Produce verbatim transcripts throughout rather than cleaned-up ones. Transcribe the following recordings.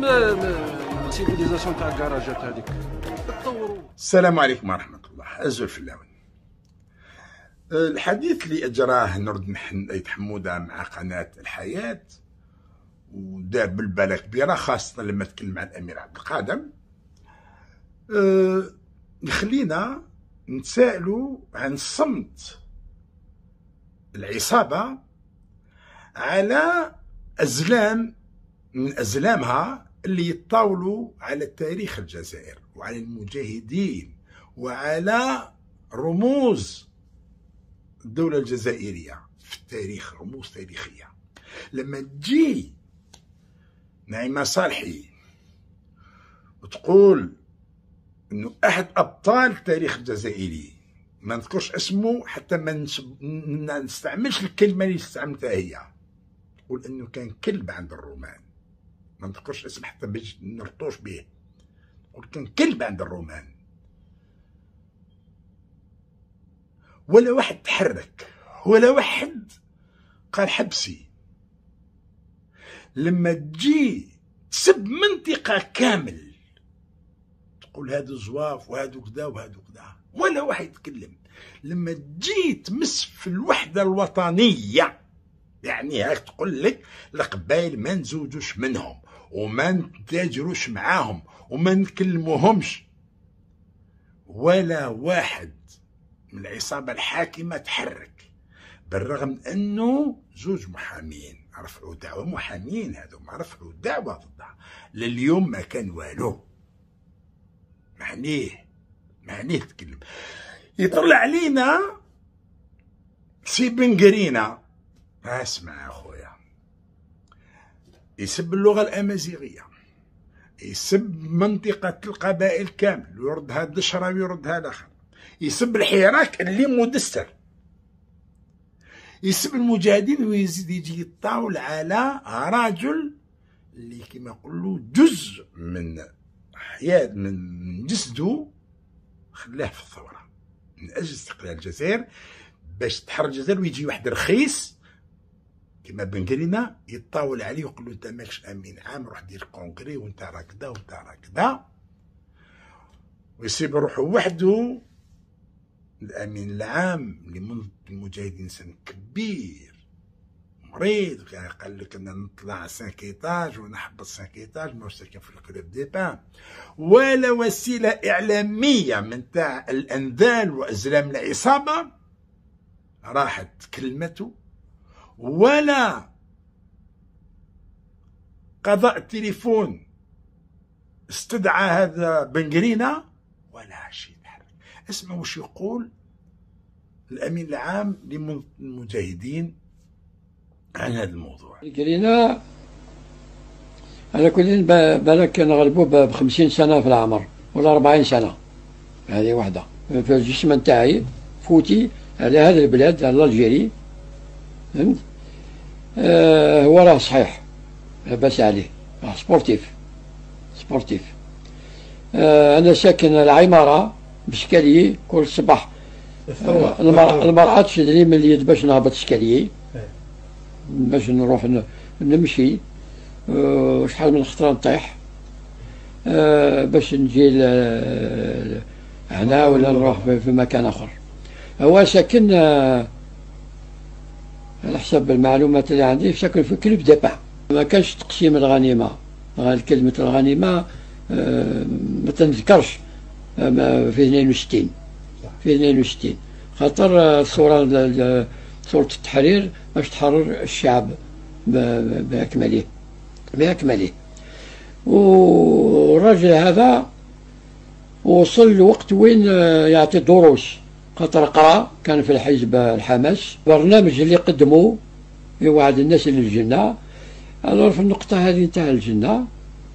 لازم السيفيليزاسيون تاع الكراجات هذيك تطوروا. السلام عليكم ورحمة الله. أزول في اللون. الحديث اللي أجراه نور الدين حمودة مع قناة الحياة ودار بالبالة كبيرة، خاصة لما تكلم عن الأمير عبد القادر، أه يخلينا نتساءلوا عن صمت العصابة على أزلام من أزلامها اللي يتطاولوا على تاريخ الجزائر وعلى المجاهدين وعلى رموز الدولة الجزائرية في التاريخ، رموز تاريخية. لما تجي نعيمة صالحي وتقول انه احد ابطال التاريخ الجزائري، ما نذكرش اسمه حتى ما نستعملش الكلمة اللي استعملتها هي، تقول انه كان كلب عند الرومان، ما نذكرش اسم حتى باش نرطوش به، تقول كان كلب عند الرومان، ولا واحد تحرك ولا واحد قال حبسي. لما تجي تسب منطقة كامل تقول هادو زواف وهادو كذا وهادو كذا، ولا واحد يتكلم. لما تجي تمس في الوحدة الوطنية، يعني هاك تقول لك القبائل ما نزوجوش منهم وما نتاجروش معاهم وما نكلموهمش، ولا واحد من العصابة الحاكمة تحرك، بالرغم من انه زوج محامين رفعوا دعوة، محامين هذو ما رفعوا دعوة ضدها لليوم ما كان والو. معنيه معنيه تكلم. يطلع علينا سي بن قرينة، اسمع اخويا، يسب اللغة الامازيغية، يسب منطقة القبائل كامل ويردها دشرة ويردها الاخر، يسب الحراك اللي مدستر، يسب المجاهدين، ويزيد يجي يطاول على رجل اللي كما يقولوا جزء من حياة من جسده خلاه في الثورة من أجل استقلال الجزائر، باش تحرر الجزائر. ويجي واحد رخيص كما بن قرينة يطاول عليه ويقول له انت ماكش امين عام، روح دير كونغري وانت راه كذا وانت راه كذا، ويسيب روحه وحده الامين العام لمنظمة المجاهدين، انسان كبير مريض، قال لك انا نطلع سانك ايطاج ونحبط سانك ايطاج، ما ساكن في الكلوب دي بان، ولا وسيله اعلاميه من تاع الانذال وازلام العصابه راحت كلمته، ولا قضاء التليفون استدعى هذا بن قرينة، ولا شيء. اسمعوا وش يقول الامين العام للمجاهدين عن هذا الموضوع. قرينة على كل بالك كان غلبوه بخمسين سنة في العمر ولا أربعين سنة، هذه واحدة في الجسم نتاعي فوتي على هذا البلاد، على الجيري، فهمت؟ آه هو راه صحيح لاباس عليه، راه سبورتيف سبورتيف. آه أنا ساكن العمارة بشكالية كل صباح، آه المرأة المرأة تشدني من اليد باش نهبط شكالية باش نروح نمشي، آه شحال من خطرة نطيح، آه باش نجي هنا ولا نروح في مكان آخر. هو ساكن آه على حسب المعلومات اللي عندي ساكن في كلوب دي بان. ما كانش تقسيم الغنيمة، كلمة الغنيمة آه ما تنذكرش في اثنين وستين في اثنين وستين خاطر الثورة ثورة التحرير باش تحرر الشعب بأكمله بأكمله. والراجل هذا وصل لوقت وين يعطي دروس، خاطر قرا كان في الحزب الحماس، برنامج اللي قدموه يوعد الناس للجنة. الور في النقطة هذه نتاع الجنة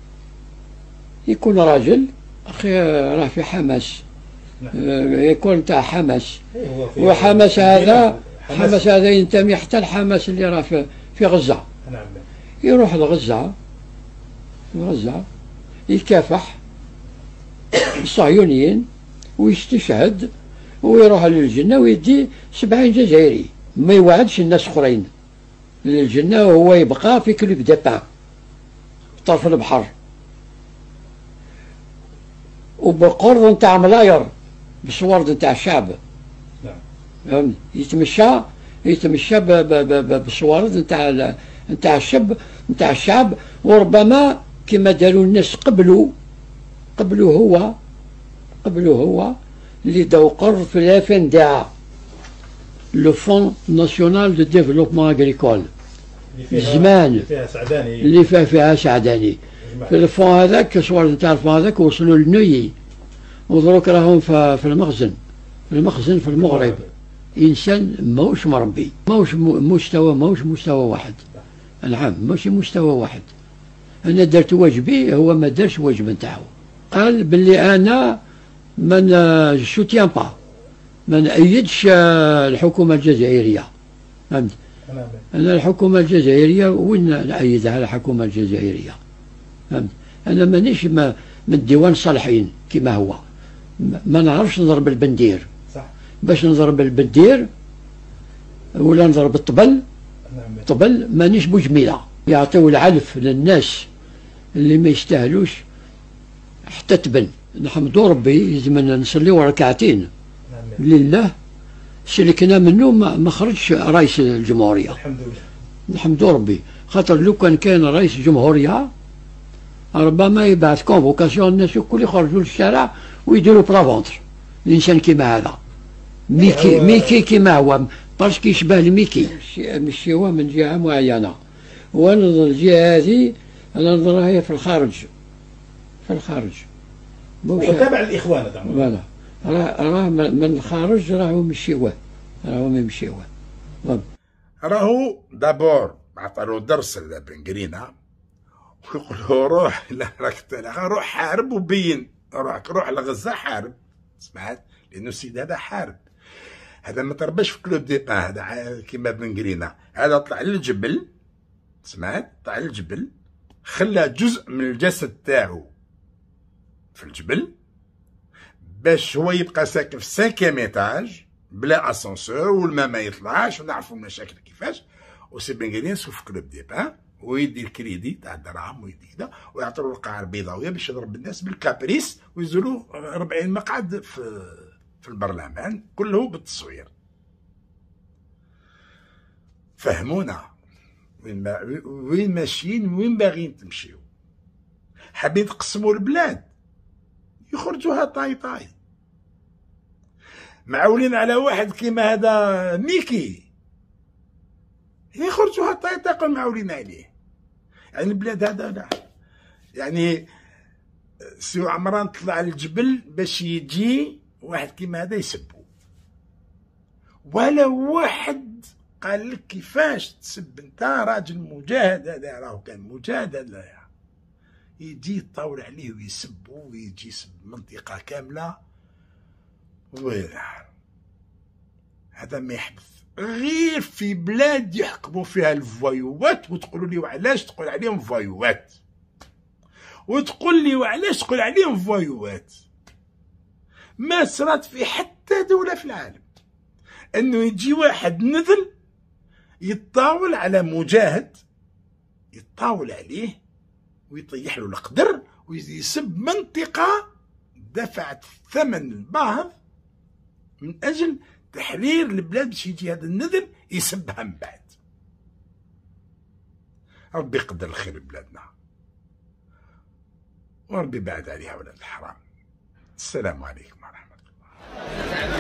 يكون راجل أخي راه في حماس، يكون تاع حماس، وحماس هذا حماس هذا ينتمي حتى الحماس اللي راه في, في غزة، يروح لغزة غزة يكافح الصهيونيين ويستشهد ويروح للجنة ويدي سبعين جزائري، ما يوعدش الناس اخرين للجنة وهو يبقى في كلوب دي بان طرف البحر. وبقرض نتاع ملاير بالصور نتاع الشعب. نعم. يتمشى يتمشى بالصوارد نتاع نتاع الشعب نتاع الشعب وربما كما داروا الناس قبلوا قبلوا هو قبلوا هو اللي داو قرض في الاف ان دي ا لو فون ناسيونال دو ديفلوبمون اغريكول زمان فيها سعداني اللي فيها فيها سعداني في الفون هذاك الصور نتاع الفون هذاك وصلوا لنوي ودروك راهم في المخزن في المخزن في المغرب. انسان ماهوش مربي ماهوش مستوى ماهوش مستوى واحد. نعم ماشي مستوى واحد. انا درت واجبي هو ما دارش واجب نتاعو. قال باللي انا من سوتيان با ما نأيدش الحكومه الجزائريه. فهمت؟ انا الحكومه الجزائريه وين نأيدها الحكومه الجزائريه؟ فهمت؟ انا مانيش من الديوان الصالحين كما هو. ما نعرفش نضرب البندير. صح. باش نضرب البندير ولا نضرب الطبل. الطبل مانيش بوجميله. يعطيو العلف للناس اللي ما يستاهلوش حتى تبن. نحمدو ربي لازم نصليو ركعتين لله سلكنا منه ما خرجش رئيس الجمهوريه. الحمد لله. نحمدو ربي خاطر لو كان كان رئيس الجمهوريه ربما يبعث كونفوكاسيون الناس الكل يخرجوا للشارع ويديروا بلافونتر. الانسان كيما هذا ميكي ميكي كيما هو باسكو يشبه الميكي ماشي هو من جهه معينه. ونظن الجهه هذه انا نظرها هي في الخارج في الخارج وتابع الاخوان تاعهم. فوالا راه راه من الخارج راهو مشيوه راهو مشيوه. راهو دابور عطالو درس لبن قرينه ويقولوا روح لا راك روح حارب وبين روح روح لغزه حارب. سمعت؟ لانه السيد هذا حارب. هذا ما ترباش في كلوب دي بان هذا كيما بن قرينه. هذا طلع للجبل. سمعت؟ طلع للجبل خلى جزء من الجسد تاعو في الجبل باش هو يبقى ساكن في سانكيام ايتاج بلا اسانسور والما ما يطلعش ونعرفوا المشاكل كيفاش. وسي بن قرينه في كلوب دي بان ويدي الكريدي تاع الدراهم ويدي كذا ويعطوا القاعه البيضاويه باش يضرب الناس بالكابريس ويزولوا أربعين مقعد في في البرلمان كله بالتصوير. فهمونا وين ما وين ماشيين وين باغيين تمشيو. حابين تقسموا البلاد يخرجوها طاي طاي. معولين على واحد كيما هذا ميكي يخرجوها طاي طاي معولين عليه. يعني البلاد هذا لا يعني سي عمران طلع للجبل باش يجي واحد كيما هذا يسبو ولا واحد قال لك كيفاش تسب انت راجل مجاهد. هذا راهو كان مجاهد. لا يجي يطاول عليه ويسبو ويجي يسب منطقة كاملة. ويلا هذا ما يحدث غير في بلاد يحكموا فيها الفوايوات. وتقولوا لي وعلاش تقول عليهم فوايوات وتقول لي وعلاش تقول عليهم فوايوات. ما صرات في حتى دولة في العالم انه يجي واحد نذل يتطاول على مجاهد يتطاول عليه ويطيح له القدر ويسب منطقة دفعت ثمن الباهظ من أجل تحرير البلاد باش يجي هذا النذل يسبها من بعد. ربي يقدر الخير لبلادنا وربي بعد عليها ولاد الحرام. السلام عليكم ورحمة الله.